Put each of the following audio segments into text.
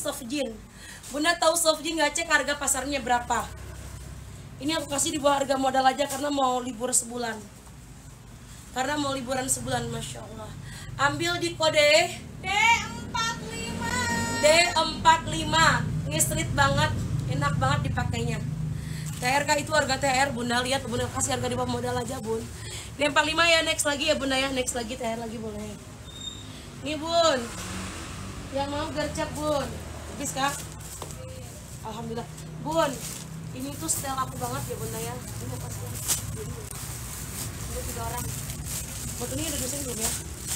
soft jean. Bunda tahu soft jean nggak, cek harga pasarnya berapa. Ini aku kasih di bawah harga modal aja karena mau libur sebulan. Karena mau liburan sebulan, Masya Allah. Ambil di kode D45. D45. Ini street banget, enak banget dipakainya. TRK itu harga TR, Bunda lihat, Bunda kasih harga di bawah modal aja, Bun. D45 ya, next lagi ya Bunda ya, next lagi TR lagi boleh. Nih Bun, yang mau gercep Bun, habis Kak? Alhamdulillah. Bun, ini tuh style aku banget ya Bunda ya. Ini mau kasih ini 3 orang. Fotonya udah dosen belum ya?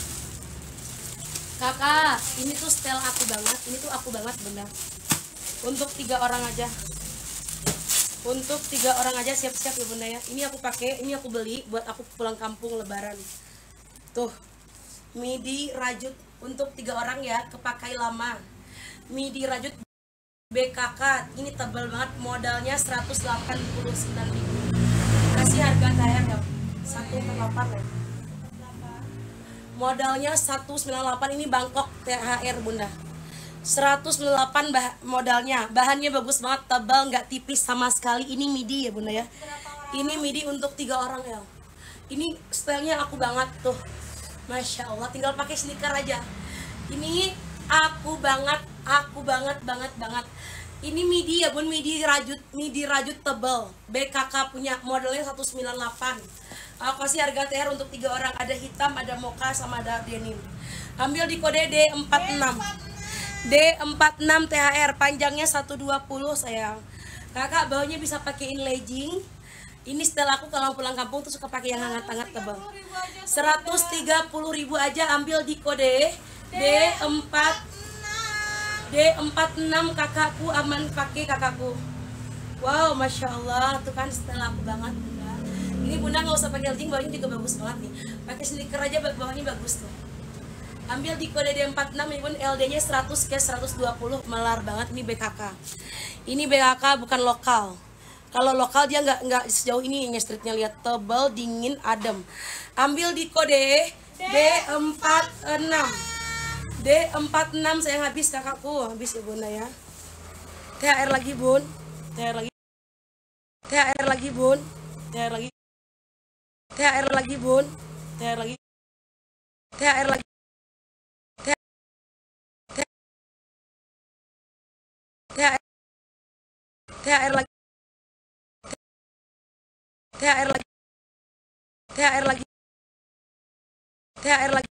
Kakak, ini tuh style aku banget. Ini tuh aku banget Bunda. Untuk 3 orang aja. Untuk 3 orang aja, siap-siap ya Bunda ya. Ini aku pakai, ini aku beli buat aku pulang kampung lebaran. Tuh, midi rajut untuk 3 orang ya, kepakai lama. Midi rajut BKK, ini tebal banget, modalnya 189.000. Kasih harga THR ya, 198 ya. Modalnya 198, ini Bangkok THR Bunda. 198 modalnya, bahannya bagus banget, tebal, nggak tipis sama sekali. Ini midi ya Bunda ya. Ini midi untuk 3 orang ya. Ini stylenya aku banget tuh, Masya Allah. Tinggal pakai sneaker aja. Ini aku banget banget. Ini midi ya Bun, midi rajut tebal. BKK punya, modelnya 198. Aku kasih harga TR untuk 3 orang, ada hitam, ada mocha, sama ada denim. Ambil di kode D46. D46 THR, panjangnya 120 sayang. Kakak bawahnya bisa pakein legging. Ini setelah aku kalau pulang kampung tuh suka pakai yang hangat-hangat tebal. 130.000 aja, ambil di kode D46 kakakku, aman pakai kakakku. Wow, Masya Allah, tuh kan setelah aku banget Bunda. Ini Bunda nggak usah pakai legging, bawahnya juga bagus banget nih. Pakai sneaker aja bawahnya bagus tuh. Ambil di kode D46 ya Bun, LD-nya 100 ke 120, melar banget. Ini BKK. Ini BKK bukan lokal. Kalau lokal dia nggak sejauh ini nge-streetnya, lihat tebal, dingin, adem. Ambil di kode D46. D46 sayang, habis kakakku, habis ya Bunda ya. THR lagi Bun. THR lagi. THR lagi Bun. THR lagi. THR lagi Bun. THR lagi. THR lagi. THR lagi. THR lagi. THR lagi. THR lagi.